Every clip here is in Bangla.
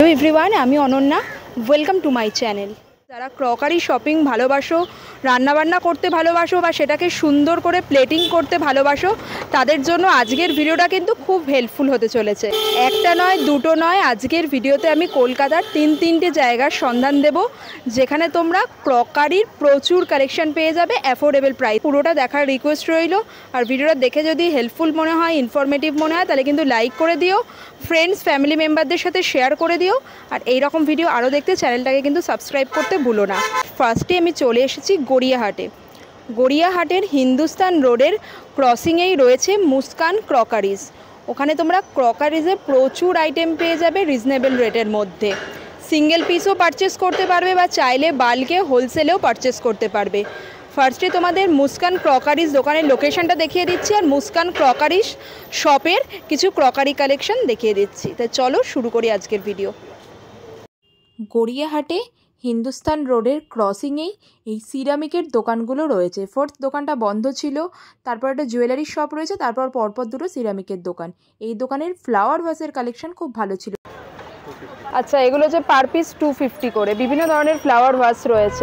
এভরিওয়ান, আমি Ananya. Welcome to my channel. যারা ক্রকারি শপিং ভালোবাসো, রান্নাবান্না করতে ভালোবাসো বা সেটাকে সুন্দর করে প্লেটিং করতে ভালোবাসো, তাদের জন্য আজকের ভিডিওটা কিন্তু খুব হেল্পফুল হতে চলেছে। একটা নয়, দুটো নয়, আজকের ভিডিওতে আমি কলকাতার তিনটে জায়গার সন্ধান দেব যেখানে তোমরা ক্রকারির প্রচুর কালেকশন পেয়ে যাবে অ্যাফোর্ডেবল প্রাইস। পুরোটা দেখার রিকোয়েস্ট রইল। আর ভিডিওটা দেখে যদি হেল্পফুল মনে হয়, ইনফরমেটিভ মনে হয়, তাহলে কিন্তু লাইক করে দিও, ফ্রেন্ডস ফ্যামিলি মেম্বারদের সাথে শেয়ার করে দিও। আর এই রকম ভিডিও আরও দেখতে চ্যানেলটাকে কিন্তু সাবস্ক্রাইব করতে ভুলো না। ফার্স্টে আমি চলে এসেছি গড়িয়াহাটে। গড়িয়াহাটের হিন্দুস্তান রোডের ক্রসিংয়েই রয়েছে মুস্কান ক্রকারিজ। ওখানে তোমরা ক্রকারিজের প্রচুর আইটেম পেয়ে যাবে রিজনেবল রেটের মধ্যে। সিঙ্গেল পিসও পারচেস করতে পারবে বা চাইলে বাল্কে হোলসেলেও পারচেস করতে পারবে। ফার্স্টে তোমাদের মুস্কান ক্রকারিজ দোকানের লোকেশনটা দেখিয়ে দিচ্ছি আর মুস্কান ক্রকারিজ শপের কিছু ক্রকারি কালেকশন দেখিয়ে দিচ্ছি। তাই চলো শুরু করি আজকের ভিডিও। গড়িয়াহাটে হিন্দুস্তান রোডের ক্রসিংয়েই এই সিরামিকের দোকানগুলো রয়েছে। ফার্স্ট দোকানটা বন্ধ ছিল, তারপর একটা জুয়েলারির শপ রয়েছে, তারপর পরপর দুটো সিরামিকের দোকান। এই দোকানের ফ্লাওয়ার ভাসের কালেকশন খুব ভালো ছিল। আচ্ছা, এগুলো যে পার পিস 250 করে, বিভিন্ন ধরনের ফ্লাওয়ার ভাস রয়েছে।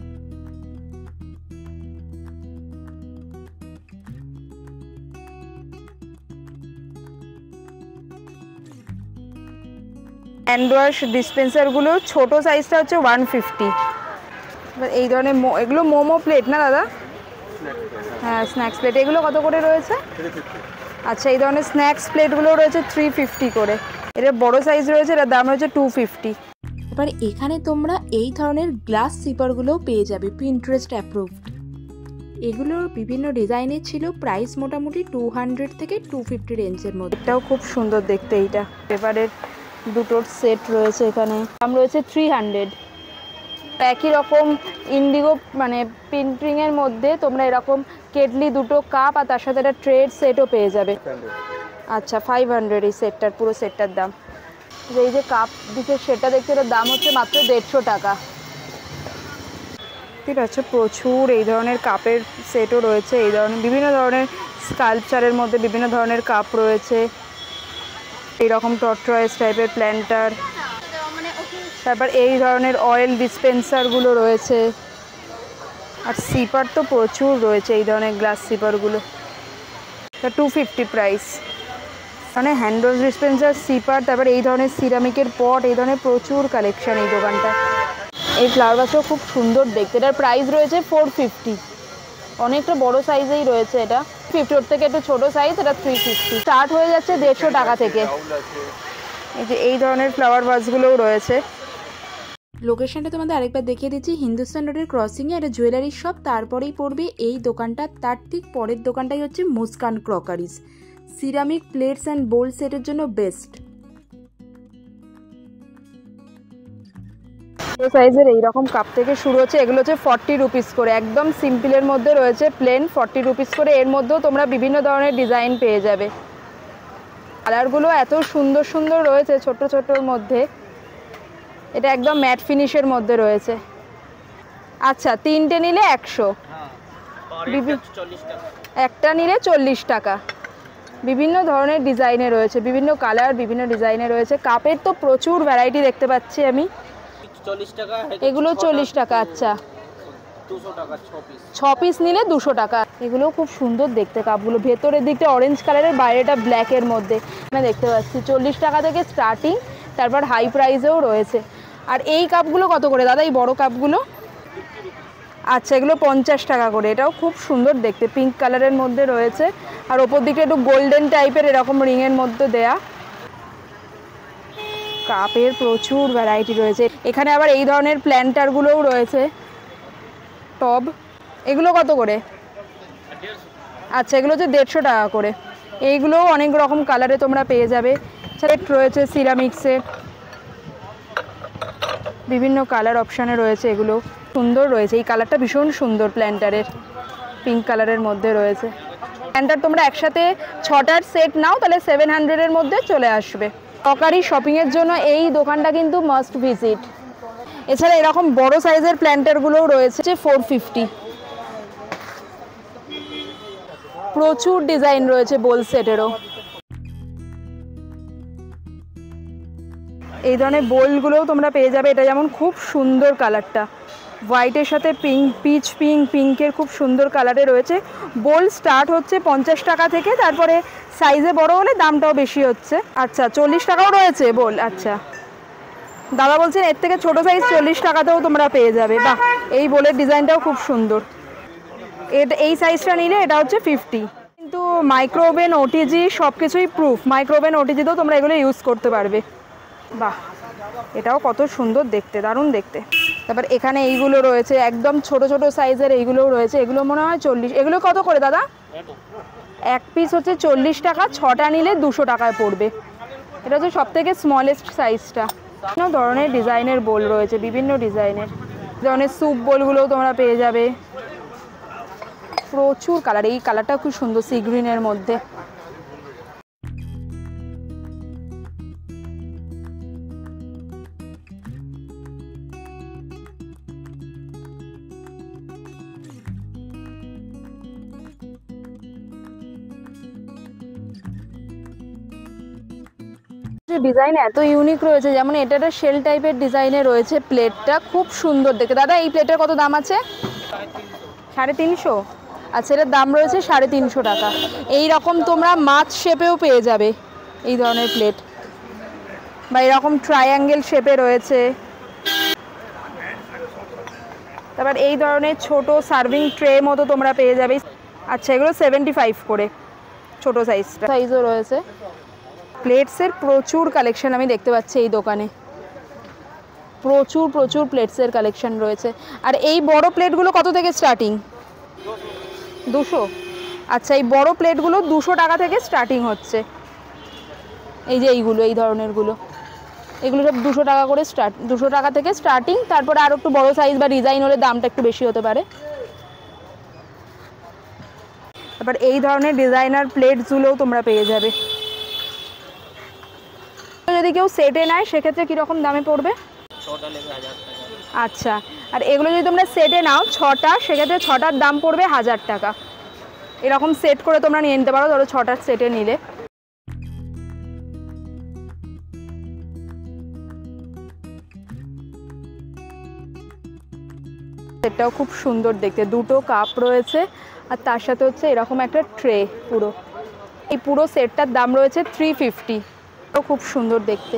হ্যান্ড ওয়াশ ডিসপেন্সারগুলো ছোটো সাইজটা হচ্ছে 150। এই ধরনের এগুলো মোমো প্লেট না দাদা? হ্যাঁ, স্ন্যাক্স প্লেট। এগুলো কত করে রয়েছে? আচ্ছা, এই ধরনের স্ন্যাক্স প্লেটগুলো রয়েছে 350 করে। এটা বড় সাইজ রয়েছে, এটার দাম রয়েছে 250। এবার এখানে তোমরা এই ধরনের গ্লাস সিপারগুলোও পেয়ে যাবে, পিন্টারেস্ট অ্যাপ্রুভড। এগুলোর বিভিন্ন ডিজাইনের ছিল, প্রাইস মোটামুটি 200 থেকে 250 রেঞ্জের মধ্যে। এটাও খুব সুন্দর দেখতে। এইটা পেপারের দুটোর সেট রয়েছে, এখানে দাম রয়েছে 300। একই রকম ইন্ডিগো মানে প্রিন্টিংয়ের মধ্যে তোমরা এরকম কেটলি, দুটো কাপ আর তার সাথে একটা ট্রেড সেটও পেয়ে যাবে। আচ্ছা, 500 এই সেটটার, পুরো সেটটার দাম। এই যে কাপ দিচ্ছে সেটা দেখতে, এটার দাম হচ্ছে মাত্র 150 টাকা। ঠিক আছে, প্রচুর এই ধরনের কাপের সেটও রয়েছে। এই ধরনের বিভিন্ন ধরনের স্কাল্পচারের মধ্যে বিভিন্ন ধরনের কাপ রয়েছে। এইরকম টর্টয়েস টাইপের প্ল্যান্টার, তারপর এই ধরনের অয়েল ডিসপেন্সারগুলো রয়েছে। আর সিপার তো প্রচুর রয়েছে, এই ধরনের গ্লাস সিপারগুলো 250 প্রাইস। মানে হ্যান্ড ওয়াশ ডিসপেন্সার, সিপার, তারপর এই ধরনের সিরামিকের পট, এই ধরনের প্রচুর কালেকশন এই দোকানটা। এই ফ্লাওয়ার ভাসও খুব সুন্দর দেখতে। এটার প্রাইস রয়েছে 450। অনেকটা বড় সাইজেই রয়েছে এটা। 50 থেকে একটু ছোটো সাইজ, এটা 350। স্টার্ট হয়ে যাচ্ছে 150 টাকা থেকে। এই যে এই ধরনের ফ্লাওয়ার ভাসগুলোও রয়েছে। লোকেশনটা তোমাদের আরেকবার দেখিয়ে দিচ্ছি, হিন্দুস্তান রোডের ক্রসিংয়ে একটা জুয়েলারির শপ, তারপরেই পড়বে এই দোকানটা। তার ঠিক পরের দোকানটাই হচ্ছে Muskan crockeries. Ceramic plates and bowl সেটের জন্য বেস্ট। সাইজের এইরকম কাপ থেকে শুরু হচ্ছে। এগুলো হচ্ছে 40 রুপিস করে, একদম সিম্পলের মধ্যে রয়েছে, প্লেন 40 রুপিস করে। এর মধ্যেও তোমরা বিভিন্ন ধরনের ডিজাইন পেয়ে যাবে। কালারগুলো এত সুন্দর সুন্দর রয়েছে ছোট ছোটোর মধ্যে। এটা একদম ম্যাট ফিনিশের মধ্যে রয়েছে। আচ্ছা, 3টে নিলে 100, একটা নিলে 40 টাকা। বিভিন্ন ধরনের ডিজাইনে রয়েছে, বিভিন্ন কালার, বিভিন্ন ডিজাইনে রয়েছে। কাপের তো প্রচুর ভ্যারাইটি দেখতে পাচ্ছি আমি। 40 টাকা, এগুলো 40 টাকা। আচ্ছা, 200 টাকা 6 পিস নিলে 200 টাকা। এগুলো খুব সুন্দর দেখতে কাপগুলো। ভেতরের দিকটা অরেঞ্জ কালারের, বাইরেটা ব্ল্যাকের মধ্যে আমি দেখতে পাচ্ছি। 40 টাকা থেকে স্টার্টিং, তারপর হাই প্রাইসেও রয়েছে। আর এই কাপগুলো কত করে দাদা, এই বড় কাপগুলো? আচ্ছা, এগুলো 50 টাকা করে। এটাও খুব সুন্দর দেখতে, পিঙ্ক কালারের মধ্যে রয়েছে। আর ওপর দিকে একটু গোল্ডেন টাইপের এরকম রিংয়ের মধ্যে দেয়া। কাপের প্রচুর ভ্যারাইটি রয়েছে এখানে। আবার এই ধরনের প্ল্যান্টারগুলোও রয়েছে, টব। এগুলো কত করে? আচ্ছা, এগুলো হচ্ছে 150 টাকা করে। এইগুলোও অনেক রকম কালারে তোমরা পেয়ে যাবে। সেট রয়েছে সিরামিক্সের, বিভিন্ন কালার অপশানে রয়েছে। এগুলো সুন্দর রয়েছে। এই কালারটা ভীষণ সুন্দর, প্ল্যান্টারের পিঙ্ক কালারের মধ্যে রয়েছে। প্ল্যান্টার তোমরা একসাথে 6টার সেট নাও, তাহলে 700-এর মধ্যে চলে আসবে। ক্রকারি শপিংয়ের জন্য এই দোকানটা কিন্তু মাস্ট ভিজিট। এছাড়া এরকম বড় সাইজের প্ল্যান্টারগুলোও রয়েছে 450। প্রচুর ডিজাইন রয়েছে বোল সেটেরও। এই ধরনের বোলগুলোও তোমরা পেয়ে যাবে। এটা যেমন খুব সুন্দর কালারটা, হোয়াইটের সাথে পিঙ্ক, পিচ পিঙ্ক, পিঙ্কের খুব সুন্দর কালারে রয়েছে। বোল স্টার্ট হচ্ছে 50 টাকা থেকে, তারপরে সাইজে বড় হলে দামটাও বেশি হচ্ছে। আচ্ছা 40 টাকাও রয়েছে বোল। আচ্ছা দাদা বলছেন এর থেকে ছোট সাইজ 40 টাকাতেও তোমরা পেয়ে যাবে। বাহ, এই বোলের ডিজাইনটাও খুব সুন্দর। এই সাইজটা নিলে এটা হচ্ছে 50। কিন্তু মাইক্রোওভেন, ওটিজি সব কিছুই প্রুফ। মাইক্রোওভেন, ওটিজিতেও তোমরা এগুলো ইউজ করতে পারবে। বাহ, এটাও কত সুন্দর দেখতে, দারুণ দেখতে। তারপর এখানে এইগুলো রয়েছে একদম ছোট ছোট সাইজের, এইগুলোও রয়েছে। এগুলো মনে হয় 40। এগুলো কত করে দাদা? এক পিস হচ্ছে 40 টাকা, 6টা নিলে 200 টাকায় পড়বে। এটা হচ্ছে সব থেকে স্মলেস্ট সাইজটা। বিভিন্ন ধরনের ডিজাইনের বোল রয়েছে, বিভিন্ন ডিজাইনের ধরনের স্যুপ বোলগুলোও তোমরা পেয়ে যাবে। প্রচুর কালার, এই কালারটা খুব সুন্দর, সি গ্রিনের মধ্যে। ডিজাইন এত ইউনিক রয়েছে, যেমন এটা একটা শেল টাইপের ডিজাইনে রয়েছে। প্লেটটা খুব সুন্দর দেখতে। দাদা এই প্লেটের কত দাম আছে? 350। আচ্ছা, এটার দাম রয়েছে 350 টাকা। এই রকম তোমরা মাছ শেপেও পেয়ে যাবে এই ধরনের প্লেট, বা এরকম ট্রায়াঙ্গেল শেপে রয়েছে। তারপর এই ধরনের ছোট সার্ভিং ট্রে মতো তোমরা পেয়ে যাবে। আচ্ছা, এগুলো 75 করে ছোট সাইজটা, সাইজও রয়েছে। প্লেটসের প্রচুর কালেকশন আমি দেখতে পাচ্ছি এই দোকানে, প্রচুর প্রচুর প্লেটসের কালেকশন রয়েছে। আর এই বড় প্লেটগুলো কত থেকে স্টার্টিং? 200। আচ্ছা, এই বড় প্লেটগুলো 200 টাকা থেকে স্টার্টিং হচ্ছে। এই যে এইগুলো, এই ধরনেরগুলো, এগুলো সব 200 টাকা করে 200 টাকা থেকে স্টার্টিং। তারপরে আর একটু বড় সাইজ বা ডিজাইন হলে দামটা একটু বেশি হতে পারে। তারপর এই ধরনের ডিজাইনার প্লেটসগুলোও তোমরা পেয়ে যাবে। যদি কেউ সেটে নেয় সেক্ষেত্রে কীরকম দামে পড়বে? 6টা নেবে 1000 টাকা। আচ্ছা, আর এগুলো যদি তোমরা সেটে নাও 6টা, সেক্ষেত্রে 6টার দাম পড়বে 1000 টাকা। এরকম সেট করে তোমরা নিয়ে নিতে পারো, ধরো 6টার সেটে নিলে। সেটটাও খুব সুন্দর দেখতে, দুটো কাপ রয়েছে আর তার সাথে হচ্ছে এরকম একটা ট্রে। পুরো এই পুরো সেটটার দাম রয়েছে 350। খুব সুন্দর দেখতে,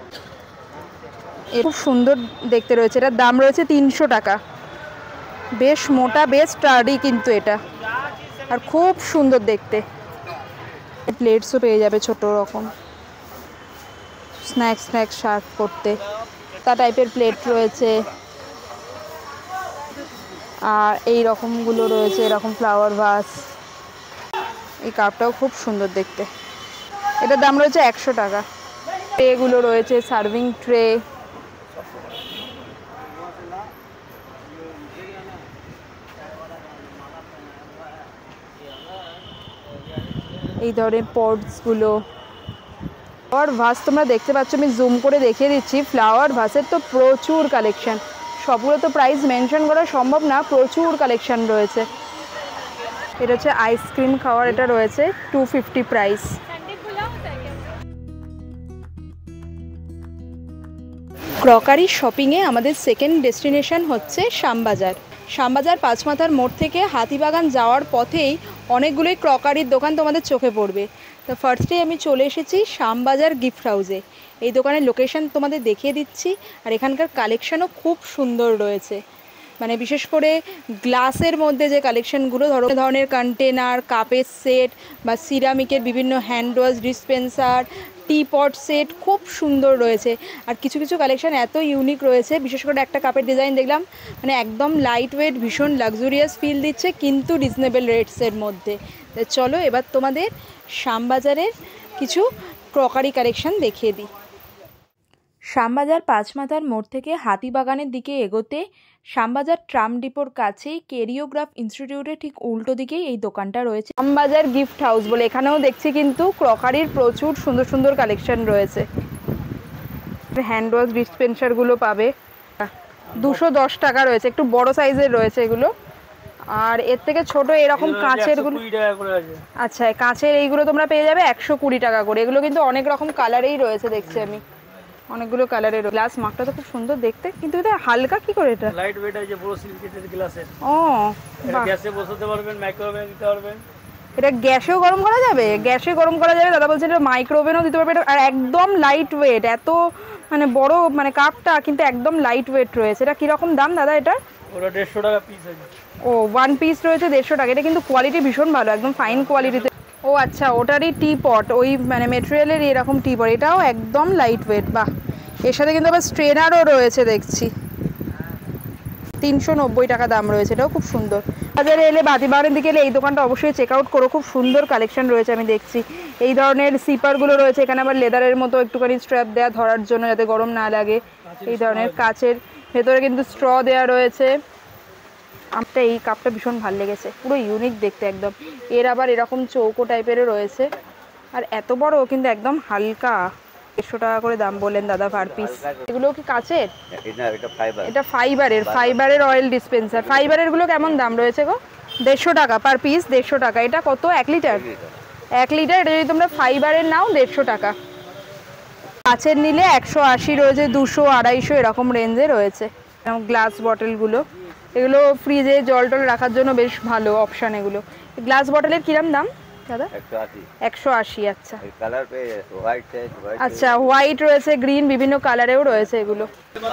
খুব সুন্দর দেখতে রয়েছে। এটার দাম রয়েছে 300 টাকা। বেশ মোটা, বেশ স্টাডি কিন্তু এটা, আর খুব সুন্দর দেখতে। প্লেটসও পেয়ে যাবে ছোট রকম, স্ন্যাক্স সার্ভ করতে তা টাইপের প্লেট রয়েছে। আর এই রকমগুলো রয়েছে, এরকম ফ্লাওয়ার ভাস। এই কাপটাও খুব সুন্দর দেখতে, এটার দাম রয়েছে 100 টাকা। ট্রেগুলো রয়েছে, সার্ভিং ট্রে। এই ধরনের পটসগুলো, ফ্লাওয়ার ভাস তোমরা দেখতে পাচ্ছ, আমি জুম করে দেখিয়ে দিচ্ছি। ফ্লাওয়ার ভাসের তো প্রচুর কালেকশন, সবগুলো তো প্রাইস মেনশন করা সম্ভব না, প্রচুর কালেকশন রয়েছে। এটা হচ্ছে আইসক্রিম খাওয়ার, এটা রয়েছে 250 প্রাইস। ক্রকারি শপিংয়ে আমাদের সেকেন্ড ডেস্টিনেশন হচ্ছে শ্যামবাজার। শ্যামবাজার পাঁচমাথার মোড় থেকে হাতিবাগান যাওয়ার পথেই অনেকগুলোই ক্রকারির দোকান তোমাদের চোখে পড়বে। তো ফার্স্টে আমি চলে এসেছি শ্যামবাজার গিফট হাউসে। এই দোকানের লোকেশন তোমাদের দেখিয়ে দিচ্ছি, আর এখানকার কালেকশনও খুব সুন্দর রয়েছে। মানে বিশেষ করে গ্লাসের মধ্যে যে কালেকশনগুলো, ধরনের কন্টেনার, কাপের সেট বা সিরামিকের বিভিন্ন hand wash dispenser, teapot set খুব সুন্দর রয়েছে। আর কিছু কিছু কালেকশন এত ইউনিক রয়েছে, বিশেষ করে একটা কাপের ডিজাইন দেখলাম, মানে একদম লাইট ওয়েট, ভীষণ লাক্সুরিয়াস ফিল দিচ্ছে, কিন্তু রিজনেবল রেটসের মধ্যে। চলো এবার তোমাদের শ্যামবাজারের কিছু ক্রকারি কালেকশন দেখিয়ে দিই। শ্যামবাজার পাঁচমাথার মোড় থেকে হাতিবাগানের দিকে এগোতে শ্যামবাজার ট্রাম ডিপোর কাছেই কেরিওগ্রাফ ইনস্টিটিউটের ঠিক উল্টো দিকেই এই দোকানটা রয়েছে, শ্যামবাজার গিফট হাউস বলে। এখানেও দেখছি কিন্তু ক্রকারির প্রচুর সুন্দর সুন্দর কালেকশন রয়েছে। হ্যান্ড ওয়াশ ডিসপেন্সারগুলো পাবে 210 টাকা রয়েছে, একটু বড় সাইজের রয়েছে এগুলো। আর এর থেকে ছোট এরকম কাঁচেরগুলো, আচ্ছা কাঁচের এইগুলো তোমরা পেয়ে যাবে 120 টাকা করে। এগুলো কিন্তু অনেক রকম কালারেই রয়েছে দেখছি আমি, অনেকগুলো কালারের গ্লাস মাগটা তো খুব সুন্দর দেখতে, কিন্তু এটা হালকা কি করে এটা? লাইট ওয়েট আছে, পুরো সিলিকেটের গ্লাসের। ও এটা গ্যাসে বসাতে পারবেন, মাইক্রোওয়েভে দিতে পারবেন। এটা গ্যাসেও গরম করা যাবে? গ্যাসে গরম করা যাবে, দাদা বলছে এটা মাইক্রোওভেনও দিতে পারবে। আর একদম লাইট ওয়েট, এত মানে বড় মানে কাপটা কিন্তু একদম লাইট ওয়েট রয়েছে। এটা কিরকম দাম দাদা এটা? ওটা 150 টাকা পিস আছে। ও ওয়ান পিস রয়েছে 150 টাকা। এটা কিন্তু কোয়ালিটি ভীষণ ভালো, একদম ফাইন কোয়ালিটিতে। ও আচ্ছা, ওটারই টি পট, ওই মানে মেটেরিয়ালের এরকম টি পট, এটাও একদম লাইট ওয়েট। বাহ, এর সাথে কিন্তু আবার স্ট্রেনারও রয়েছে দেখছি। 390 টাকা দাম রয়েছে, এটাও খুব সুন্দর। বাজারে এলে, বাতিবাগানের দিকে এলে এই দোকানটা অবশ্যই চেক আউট করো, খুব সুন্দর কালেকশন রয়েছে আমি দেখছি। এই ধরনের সিপারগুলো রয়েছে এখানে, আবার লেদারের মতো একটুখানি স্ট্র্যাপ দেওয়া ধরার জন্য যাতে গরম না লাগে। এই ধরনের কাচের ভেতরে কিন্তু স্ট্র দেওয়া রয়েছে। আমার এই কাপটা ভীষণ ভালো লেগেছে, পুরো ইউনিক দেখতে একদম। এর আবার এরকম চৌকো টাইপেরও রয়েছে, আর এত বড় কিন্তু একদম হালকা। 150 টাকা করে দাম বললেন দাদা পার পিস। এগুলো কি কাচের? এটা ফাইবারের অয়েল ডিসপেন্সার। ফাইবারের গুলো কেমন দাম রয়েছে গো? 150 টাকা পার পিস। 150 টাকা। এটা কত? 1 লিটার? 1 লিটার। এটা যদি তোমরা ফাইবারের নাও 150 টাকা। কাচের নিলে 180 রয়েছে, 200, 250 এরকম রেঞ্জে রয়েছে। গ্লাস বটলগুলো, এগুলো ফ্রিজে জল টল রাখার জন্য বেশ ভালো অপশান এগুলো। গ্লাস বটলের কিরম দাম দাদা? 180। আচ্ছা আচ্ছা, হোয়াইট রয়েছে, গ্রিন, বিভিন্ন কালারেও রয়েছে এগুলো।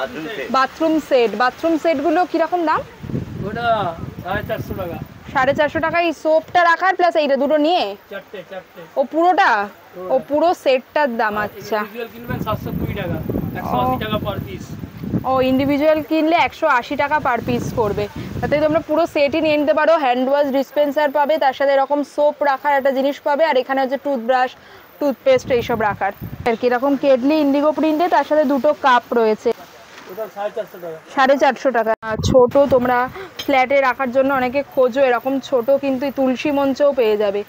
বাথরুম সেটগুলো কিরকম দাম? ওটা 450 টাকা। 450 টাকা এই সোপটা রাখার প্লাস এইটা দুটো নিয়ে? চারটে। ও পুরোটা? ও পুরো সেটটার দাম। আচ্ছা, ইন্ডিভিজুয়াল কিনবেন 720 টাকা, 180 টাকা পার পিস। ও ইন্ডিভিজুয়াল কিনলে 180 টাকা পার পিস পড়বে। তাতে তোমরা পুরো সেটই নিয়ে নিতে পারো। হ্যান্ড ওয়াশ ডিসপেন্সার পাবে, তার সাথে এরকম সোপ রাখার একটা জিনিস পাবে, আর এখানে হচ্ছে টুথব্রাশ, টুথপেস্ট এইসব রাখার। আর কিরকম কেটলি ইন্ডিগো প্রিন্টে, তার সাথে দুটো কাপ রয়েছে। ওটা 450 টাকা। 450 টাকা। ছোট তোমরা ফ্ল্যাটে রাখার জন্য অনেকে খোঁজো, এরকম ছোট কিন্তু তুলসী মঞ্চেও পেয়ে যাবে।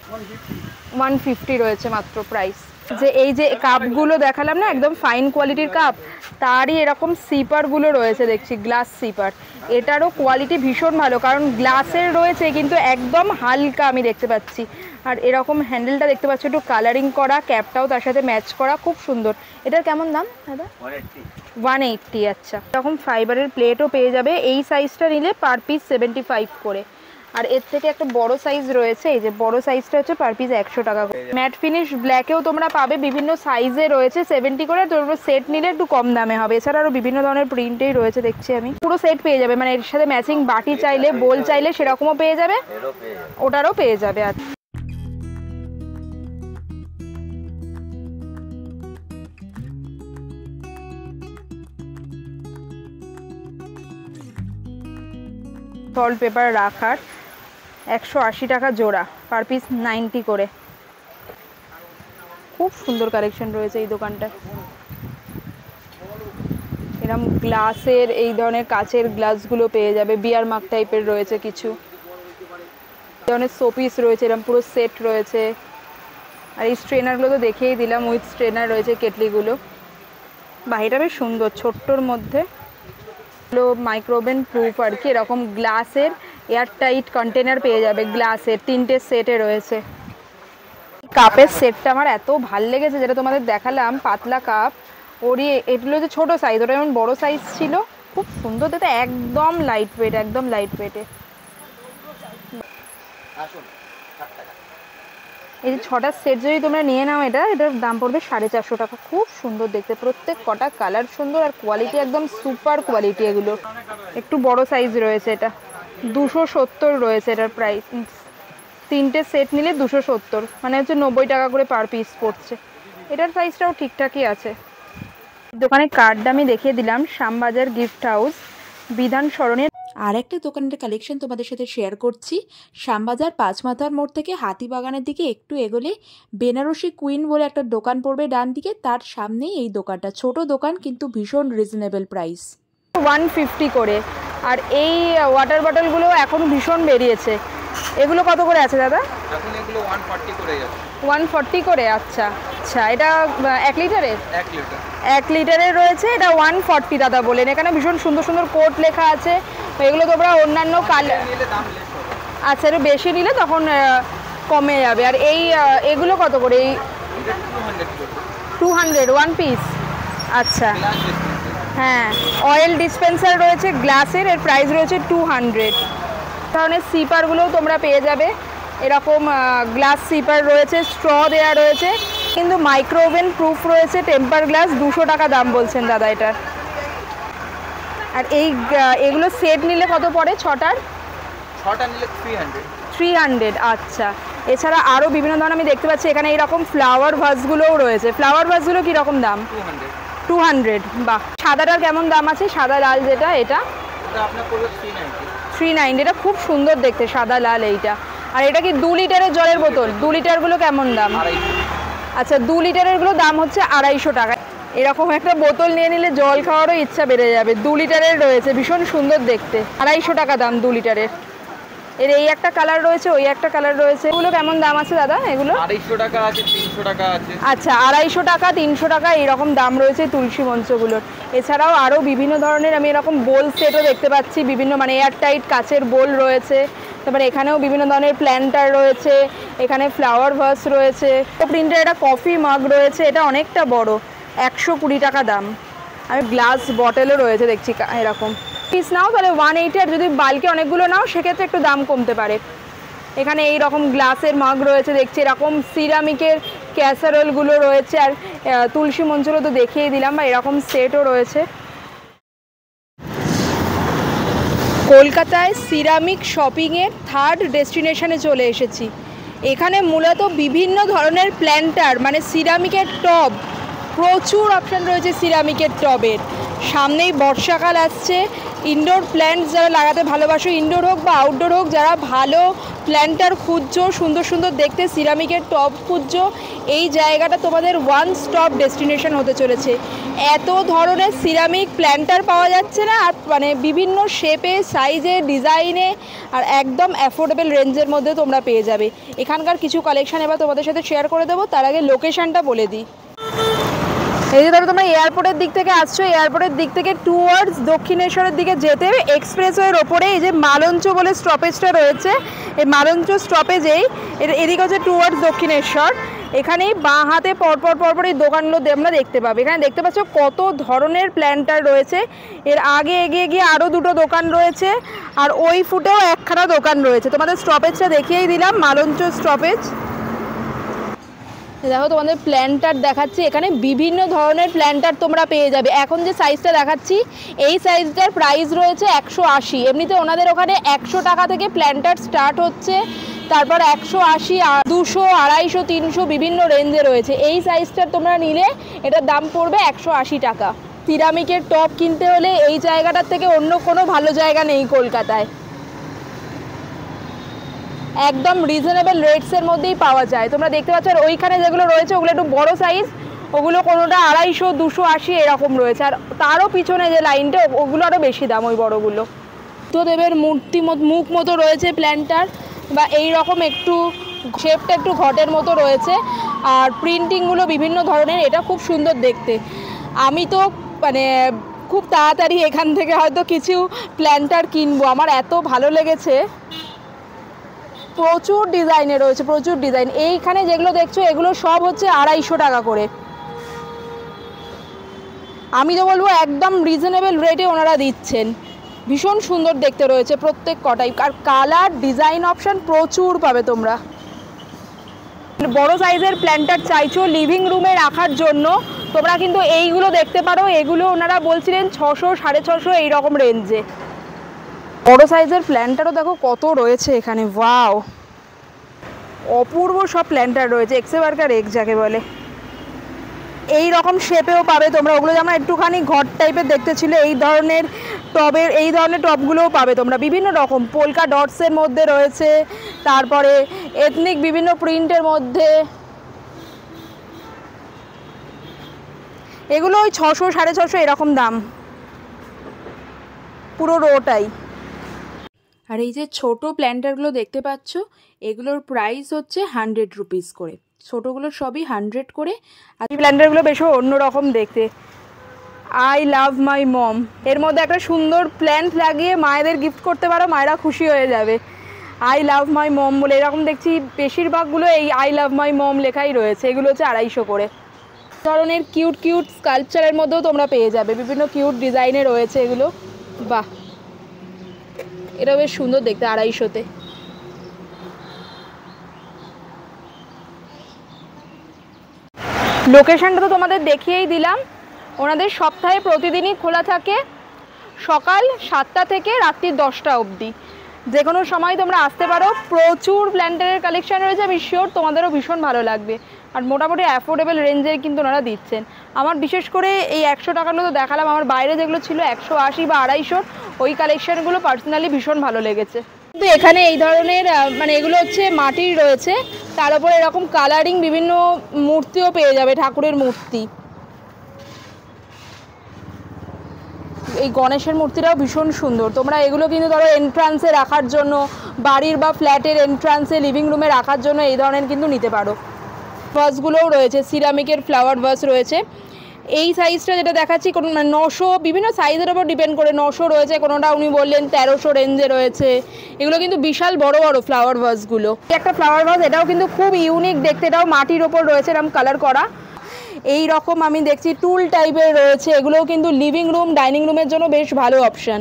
150 রয়েছে মাত্র প্রাইস। যে এই যে কাপগুলো দেখালাম না, একদম ফাইন কোয়ালিটির কাপ, তারই এরকম সিপারগুলো রয়েছে দেখছি, গ্লাস সিপার। এটারও কোয়ালিটি ভীষণ ভালো, কারণ গ্লাসের রয়েছে কিন্তু একদম হালকা আমি দেখতে পাচ্ছি। আর এরকম হ্যান্ডেলটা দেখতে পাচ্ছি একটু কালারিং করা, ক্যাপটাও তার সাথে ম্যাচ করা, খুব সুন্দর। এটার কেমন দাম দাদা? 180। আচ্ছা, এরকম ফাইবারের প্লেটও পেয়ে যাবে। এই সাইজটা নিলে পার পিস 75 করে। আর এর থেকে একটা বড় সাইজ রয়েছে, এই যে বড় সাইজটা হচ্ছে পার পিস 100 টাকা করে। ম্যাট ফিনিশ ব্ল্যাকেও তোমরা পাবে, বিভিন্ন সাইজে রয়েছে 70 করে। তোমরা সেট নিলে একটু কম দামে হবে। এছাড়া আরও বিভিন্ন ধরনের প্রিন্টেই রয়েছে দেখছি আমি। পুরো সেট পেয়ে যাবে, মানে এর সাথে ম্যাচিং বাটি চাইলে, বোল চাইলে সেরকমও পেয়ে যাবে, ওটারও পেয়ে যাবে। আর সল্ট পেপার রাখার 180 টাকা জোড়া, পার পিস 90 করে। খুব সুন্দর কালেকশন রয়েছে এই দোকানটায়। এরকম গ্লাসের, এই ধরনের কাচের গ্লাসগুলো পেয়ে যাবে। বিয়ার মাগ টাইপের রয়েছে কিছু, এই ধরনের শোপিস রয়েছে, এরকম পুরো সেট রয়েছে। আর এই স্ট্রেনারগুলো তো দেখেই দিলাম, উইথ স্ট্রেনার রয়েছে কেটলিগুলো। বাহ, এটা বেশ সুন্দর, ছোট্টর মধ্যে। মাইক্রোওভেন প্রুফ আর কি, এরকম গ্লাসের এয়ার টাইট কন্টেনার পেয়ে যাবে। গ্লাসের 3টে সেটে রয়েছে। কাপের সেটটা আমার এত ভাল লেগেছে, যেটা তোমাদের দেখালাম পাতলা কাপ, ওরই এগুলো যে ছোটো সাইজ, ওটা যেমন বড়ো সাইজ ছিল, খুব সুন্দর দেখতে, একদম লাইট ওয়েট, একদম লাইট ওয়েটে। এই যে 6টা সেট যদি তোমরা নিয়ে নাও, এটার দাম পড়বে 450 টাকা। খুব সুন্দর দেখতে, প্রত্যেক কটা কালার সুন্দর, আর কোয়ালিটি একদম সুপার কোয়ালিটি। এগুলো একটু বড় সাইজ রয়েছে, এটা 270 রয়েছে এটার প্রাইস। 3টে সেট নিলে 270, মানে হচ্ছে 90 টাকা করে পার পিস পড়ছে। এটার প্রাইসটাও ঠিকঠাকই আছে। দোকানে কার্ডটা আমি দেখিয়ে দিলাম, শ্যামবাজার গিফট হাউস, বিধান সরণি। আর একটা দোকানের কালেকশন তোমাদের সাথে শেয়ার করছি। শ্যামবাজার পাঁচমাথার মোড় থেকে হাতিবাগানের দিকে একটু এগোলে বেনারসি কুইন বলে একটা দোকান পড়বে ডান দিকে, তার সামনেই এই দোকানটা। ছোট দোকান কিন্তু ভীষণ রিজনেবল প্রাইস, 150 করে। আর এই ওয়াটার বটলগুলো এখন ভীষণ বেরিয়েছে। এগুলো কত করে আছে দাদা? এখন এগুলো 140 করে যাচ্ছে। 140 করে। আচ্ছা আচ্ছা, এটা 1 লিটারের? 1 লিটার। 1 লিটারের রয়েছে, এটা 140 দাদা বলেন। এখানে ভীষণ সুন্দর সুন্দর কোড লেখা আছে। এগুলো তোমরা অন্যান্য কালার নিলে দাম লেস হবে। আচ্ছা, একটু বেশি নিলে তখন কমে যাবে। আর এই এগুলো কত করে? এই 200 করে। 200 1 পিস। আচ্ছা গ্লাস ডিসপেন্সার। হ্যাঁ, অয়েল ডিসপেন্সার রয়েছে গ্লাসের, এর প্রাইস রয়েছে 200। ধরনের সিপারগুলোও তোমরা পেয়ে যাবে, এরকম গ্লাস সিপার রয়েছে, স্ট্র দেওয়া রয়েছে, কিন্তু মাইক্রোওভেন প্রুফ রয়েছে, টেম্পার গ্লাস, 200 টাকা দাম বলছেন দাদা এটার। আর এগুলো সেট নিলে কত পড়ে? 6টার 6টা নিলে 300। 300, আচ্ছা। এছাড়া আরও বিভিন্ন ধরনের আমি দেখতে পাচ্ছি এখানে এইরকম ফ্লাওয়ার ভাসগুলোও রয়েছে। ফ্লাওয়ার ভাসগুলো কীরকম দাম? 200। 200, বাহ। সাদাটার কেমন দাম আছে? সাদা লাল যেটা, এটা এটা আপনার পড়বে 390। 390, এটা খুব সুন্দর দেখতে, সাদা লাল এইটা। আর এটা কি 2 লিটারের জলের বোতল? 2 লিটারগুলো কেমন দাম? 250। আচ্ছা, 2 লিটারেরগুলো দাম হচ্ছে 250 টাকা। এরকম একটা বোতল নিয়ে নিলে জল খাওয়ারও ইচ্ছা বেড়ে যাবে। 2 লিটারের রয়েছে, ভীষণ সুন্দর দেখতে, 250 টাকা দাম 2 লিটারের। এর এই একটা কালার রয়েছে, ওই একটা কালার রয়েছে। এগুলো কেমন দাম আছে দাদা এগুলো? 250 টাকা আছে, 300 টাকা আছে। আচ্ছা, 250 টাকা, 300 টাকা এইরকম দাম রয়েছে তুলসী মঞ্চগুলোর। এছাড়াও আরও বিভিন্ন ধরনের আমি এরকম বোল সেটও দেখতে পাচ্ছি, বিভিন্ন মানে এয়ারটাইট কাচের বোল রয়েছে। তারপরে এখানেও বিভিন্ন ধরনের প্ল্যান্টার রয়েছে, এখানে ফ্লাওয়ার ভাস রয়েছে, প্রিন্টের একটা কফি মাগ রয়েছে, এটা অনেকটা বড়, 120 টাকা দাম। আমি গ্লাস বটলও রয়েছে দেখছি এরকম। পিস নাও তাহলে 180, আর যদি বাল্কে অনেকগুলো নাও সেক্ষেত্রে একটু দাম কমতে পারে। এখানে এই রকম গ্লাসের মাগ রয়েছে দেখছি, এরকম সিরামিকের ক্যাসারোলগুলো রয়েছে, আর তুলসী মঞ্চগুলো তো দেখিয়ে দিলাম, বা এরকম সেটও রয়েছে। কলকাতায় সিরামিক শপিংয়ের 3rd ডেস্টিনেশনে চলে এসেছি। এখানে মূলত বিভিন্ন ধরনের প্ল্যান্টার, মানে সিরামিকের টব, প্রচুর অপশান রয়েছে সিরামিকের টবের। সামনেই বর্ষাকাল আসছে, ইনডোর প্ল্যান্টস যারা লাগাতে ভালোবাসো, ইনডোর হোক বা আউটডোর হোক, যারা ভালো প্ল্যান্টার খুঁজছো, সুন্দর সুন্দর দেখতে সিরামিকের টব খুঁজছো, এই জায়গাটা তোমাদের ওয়ান স্টপ ডেস্টিনেশন হতে চলেছে। এত ধরনের সিরামিক প্ল্যান্টার পাওয়া যাচ্ছে না, আর মানে বিভিন্ন শেপে, সাইজে, ডিজাইনে, আর একদম অ্যাফোর্ডেবল রেঞ্জের মধ্যে তোমরা পেয়ে যাবে। এখানকার কিছু কালেকশান এবার তোমাদের সাথে শেয়ার করে দেবো, তার আগে লোকেশানটা বলে দিই। এই যে ধরো তোমরা এয়ারপোর্টের দিক থেকে আসছো, এয়ারপোর্টের দিক থেকে টুয়ার্ডস দক্ষিণেশ্বরের দিকে যেতে এক্সপ্রেসওয়ের ওপরে এই যে মালঞ্চ বলে স্টপেজটা রয়েছে, এই মালঞ্চ স্টপেজেই এদিকে হচ্ছে টুয়ার্ডস দক্ষিণেশ্বর। এখানেই বাঁ হাতে পরপর এই দোকানগুলো আমরা দেখতে পাবো। এখানে দেখতে পাচ্ছ কত ধরনের প্ল্যান্টার রয়েছে। এর আগে এগিয়ে গিয়ে আরও 2টো দোকান রয়েছে, আর ওই ফুটেও একখানা দোকান রয়েছে। তোমাদের স্টপেজটা দেখিয়েই দিলাম, মালঞ্চ স্টপেজ। দেখো তোমাদের প্ল্যান্টার দেখাচ্ছি, এখানে বিভিন্ন ধরনের প্ল্যান্টার তোমরা পেয়ে যাবে। এখন যে সাইজটা দেখাচ্ছি এই সাইজটার প্রাইস রয়েছে 180। এমনিতে ওনাদের ওখানে 100 টাকা থেকে প্ল্যান্টার স্টার্ট হচ্ছে, তারপর 180, 200, 250, 300 বিভিন্ন রেঞ্জে রয়েছে। এই সাইজটার তোমরা নিলে এটার দাম পড়বে 180 টাকা। সিরামিকের টব কিনতে হলে এই জায়গাটার থেকে অন্য কোনো ভালো জায়গা নেই কলকাতায়। একদম রিজনেবল রেটসের মধ্যেই পাওয়া যায়। তোমরা দেখতে পাচ্ছ, আর ওইখানে যেগুলো রয়েছে ওগুলো একটু বড় সাইজ, ওগুলো কোনোটা 250, 280 এরকম রয়েছে। আর তারও পিছনে যে লাইনটা, ওগুলো আরও বেশি দাম ওই বড়গুলো। বুদ্ধদেবের মূর্তি মুখ মতো রয়েছে প্ল্যান্টার, বা এই রকম একটু শেপটা একটু ঘটের মতো রয়েছে, আর প্রিন্টিংগুলো বিভিন্ন ধরনের, এটা খুব সুন্দর দেখতে। আমি তো মানে খুব তাড়াতাড়ি এখান থেকে হয়তো কিছু প্ল্যান্টার কিনবো, আমার এত ভালো লেগেছে। প্রচুর ডিজাইনে রয়েছে, প্রচুর ডিজাইন। এইখানে যেগুলো দেখছো এগুলো সব হচ্ছে 250 টাকা করে। আমি তো বলবো একদম রিজনেবল রেটে ওনারা দিচ্ছেন। ভীষণ সুন্দর দেখতে রয়েছে প্রত্যেক কটাই, আর কালার ডিজাইন অপশান প্রচুর পাবে তোমরা। বড় সাইজের প্ল্যান্টার চাইছো লিভিং রুমে রাখার জন্য, তোমরা কিন্তু এইগুলো দেখতে পারো। এগুলো ওনারা বলছিলেন 600, 650 এইরকম রেঞ্জে। বড় সাইজের প্ল্যান্টারও দেখো কত রয়েছে এখানে, ওয়াও, অপূর্ব সব প্ল্যান্টার রয়েছে, এক্সেবারকার এক যাকে বলে। এই রকম শেপেও পাবে তোমরা, ওগুলো যেমন একটুখানি ঘর টাইপের দেখতে ছিল, এই ধরনের টবগুলোও পাবে তোমরা। বিভিন্ন রকম পোলকা ডটসের মধ্যে রয়েছে, তারপরে এথনিক বিভিন্ন প্রিন্টের মধ্যে। এগুলো ওই 600, 650 এরকম দাম, পুরো রোটাই। আর এই যে ছোট প্ল্যান্টারগুলো দেখতে পাচ্ছ, এগুলোর প্রাইস হচ্ছে 100 রুপিস করে। ছোটোগুলো সবই 100 করে। আর এই প্ল্যান্টারগুলো বেশ অন্যরকম দেখতে। আই লাভ মাই মম, এর মধ্যে একটা সুন্দর প্ল্যান্ট লাগিয়ে মায়েদের গিফট করতে পারো, মায়েরা খুশি হয়ে যাবে। আই লাভ মাই মম বলে এরকম দেখছি বেশিরভাগগুলো এই আই লাভ মাই মম লেখাই রয়েছে। এগুলো হচ্ছে 250 করে। ধরনের কিউট কিউট স্কাল্পচারের মধ্যেও তোমরা পেয়ে যাবে, বিভিন্ন কিউট ডিজাইনে রয়েছে এগুলো। বাহ, এটা বেশ সুন্দর দেখতে, 250-তে। লোকেশনটা তো তোমাদের দেখিয়েই দিলাম। ওনাদের সপ্তাহে প্রতিদিনই খোলা থাকে, সকাল 7টা থেকে রাত্রি 10টা অবধি। যে কোনো সময় তোমরা আসতে পারো। প্রচুর প্ল্যান্টারের কালেকশান রয়েছে, আমি শিওর তোমাদেরও ভীষণ ভালো লাগবে। আর মোটামুটি অ্যাফোর্ডেবল রেঞ্জের কিন্তু ওনারা দিচ্ছেন। আমার বিশেষ করে এই 100 টাকাগুলো তো দেখালাম, আমার বাইরে যেগুলো ছিল 180 বা 250, ওই কালেকশানগুলো পার্সোনালি ভীষণ ভালো লেগেছে। কিন্তু এখানে এই ধরনের মানে এগুলো হচ্ছে মাটির রয়েছে, তার উপর এরকম কালারিং বিভিন্ন মূর্তিও পেয়ে যাবে, ঠাকুরের মূর্তি। এই গণেশের মূর্তিটাও ভীষণ সুন্দর। তোমরা এগুলো কিন্তু ধরো এন্ট্রান্সে রাখার জন্য, বাড়ির বা ফ্ল্যাটের এন্ট্রান্সে, লিভিং রুমে রাখার জন্য এই ধরনের কিন্তু নিতে পারো। ভাসগুলোও রয়েছে, সিরামিকের ফ্লাওয়ার ভাস রয়েছে। এই সাইজটা যেটা দেখাচ্ছি কোনো 900, বিভিন্ন সাইজের ওপর ডিপেন্ড করে 900 রয়েছে, কোনোটা উনি বললেন 1300 রেঞ্জে রয়েছে। এগুলো কিন্তু বিশাল বড় বড় ফ্লাওয়ার ভাসগুলো। একটা ফ্লাওয়ার ভাস, এটাও কিন্তু খুব ইউনিক দেখতে, এটাও মাটির ওপর রয়েছে এরকম কালার করা। এই রকম আমি দেখছি টুল টাইপের রয়েছে, এগুলোও কিন্তু লিভিং রুম, ডাইনিং রুমের জন্য বেশ ভালো অপশান।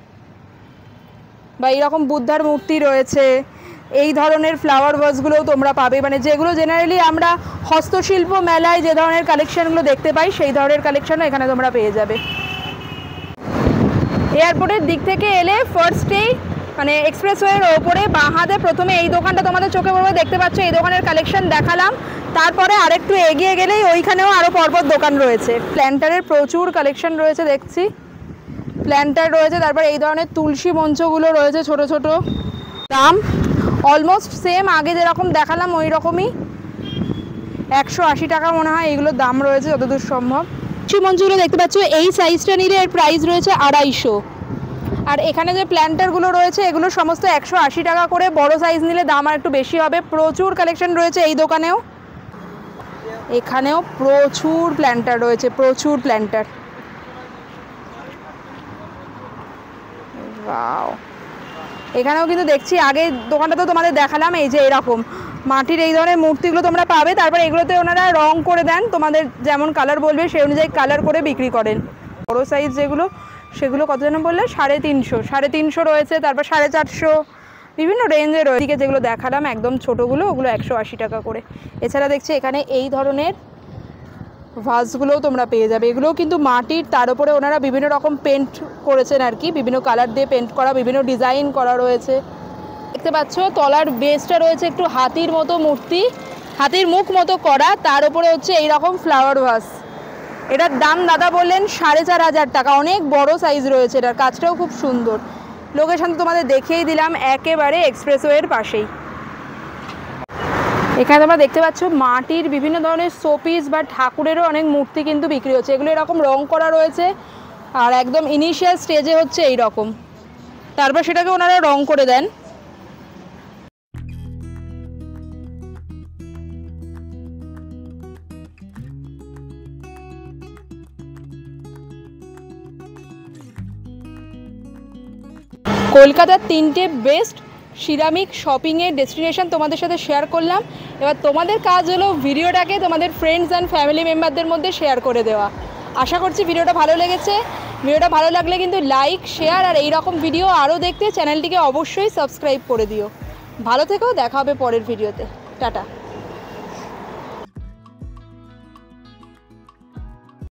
বা এইরকম বুদ্ধার মূর্তি রয়েছে। এই ধরনের ফ্লাওয়ার ভাসগুলোও তোমরা পাবে, মানে যেগুলো জেনারেলি আমরা হস্তশিল্প মেলায় যে ধরনের কালেকশানগুলো দেখতে পাই, সেই ধরনের কালেকশানও এখানে তোমরা পেয়ে যাবে। এয়ারপোর্টের দিক থেকে এলে ফার্স্টেই মানে এক্সপ্রেসওয়ের ওপরে বাঁ হাতে প্রথমে এই দোকানটা তোমাদের চোখে পড়বে, দেখতে পাচ্ছ এই দোকানের কালেকশান দেখালাম। তারপরে আরেকটু এগিয়ে গেলেই ওইখানেও আরও পরপর দোকান রয়েছে। প্ল্যান্টারের প্রচুর কালেকশান রয়েছে দেখছি, প্ল্যান্টার রয়েছে। তারপর এই ধরনের তুলসী মঞ্চগুলো রয়েছে ছোট ছোট। দাম অলমোস্ট সেম, আগে যেরকম দেখালাম ওই রকমই, 180 টাকা মনে হয় এইগুলোর দাম রয়েছে যতদূর সম্ভব। তুলসী মঞ্চগুলো দেখতে পাচ্ছ, এই সাইজটা নিলে এর প্রাইস রয়েছে 250। আর এখানে যে প্ল্যান্টারগুলো রয়েছে এগুলো সমস্ত 180 টাকা করে, বড় সাইজ নিলে দাম আর একটু বেশি হবে। প্রচুর কালেকশন রয়েছে এই দোকানেও, এখানেও প্রচুর প্ল্যান্টার রয়েছে, প্রচুর প্ল্যান্টার। ওয়াও, এখানেও কিন্তু দেখছি, আগে দোকানটা তো তোমাদের দেখালাম, এই যে এরকম মাটির এই ধরনের মূর্তিগুলো তোমরা পাবে। তারপরে এগুলোতে ওনারা রং করে দেন, তোমাদের যেমন কালার বলবে সেই অনুযায়ী কালার করে বিক্রি করেন। বড় সাইজ যেগুলো সেগুলো কত যেন বললে 350 রয়েছে, তারপর 450, বিভিন্ন রেঞ্জে রয়েছে। এদিকে যেগুলো দেখালাম একদম ছোটোগুলো, ওগুলো 180 টাকা করে। এছাড়া দেখছি এখানে এই ধরনের ভাসগুলোও তোমরা পেয়ে যাবে, এগুলোও কিন্তু মাটির, তার উপরে ওনারা বিভিন্ন রকম পেন্ট করেছেন আর কি, বিভিন্ন কালার দিয়ে পেন্ট করা, বিভিন্ন ডিজাইন করা রয়েছে। দেখতে পাচ্ছ তলার বেসটা রয়েছে একটু হাতির মতো মূর্তি, হাতির মুখ মতো করা, তার উপরে হচ্ছে এইরকম ফ্লাওয়ার ভাস। এটার দাম দাদা বললেন 4500 টাকা, অনেক বড় সাইজ রয়েছে, এটার কাজটাও খুব সুন্দর। লোকেশন তো তোমাদের দেখিয়েই দিলাম, একেবারে এক্সপ্রেসওয়ের পাশেই। এখানে তোমরা দেখতে পাচ্ছ মাটির বিভিন্ন ধরনের শোপিস বা ঠাকুরেরও অনেক মূর্তি কিন্তু বিক্রি হচ্ছে। এগুলো এরকম রং করা রয়েছে, আর একদম ইনিশিয়াল স্টেজে হচ্ছে এই রকম, তারপর সেটাকে ওনারা রং করে দেন। কলকাতার 3টে বেস্ট সিরামিক শপিংয়ের ডেস্টিনেশন তোমাদের সাথে শেয়ার করলাম। এবার তোমাদের কাজ হলো ভিডিওটাকে তোমাদের ফ্রেন্ডস অ্যান্ড ফ্যামিলি মেম্বারদের মধ্যে শেয়ার করে দেওয়া। আশা করছি ভিডিওটা ভালো লেগেছে। ভিডিওটা ভালো লাগলে কিন্তু লাইক, শেয়ার আর এই রকম ভিডিও আরও দেখতে চ্যানেলটিকে অবশ্যই সাবস্ক্রাইব করে দিও। ভালো থেকো, দেখা হবে পরের ভিডিওতে। টাটা।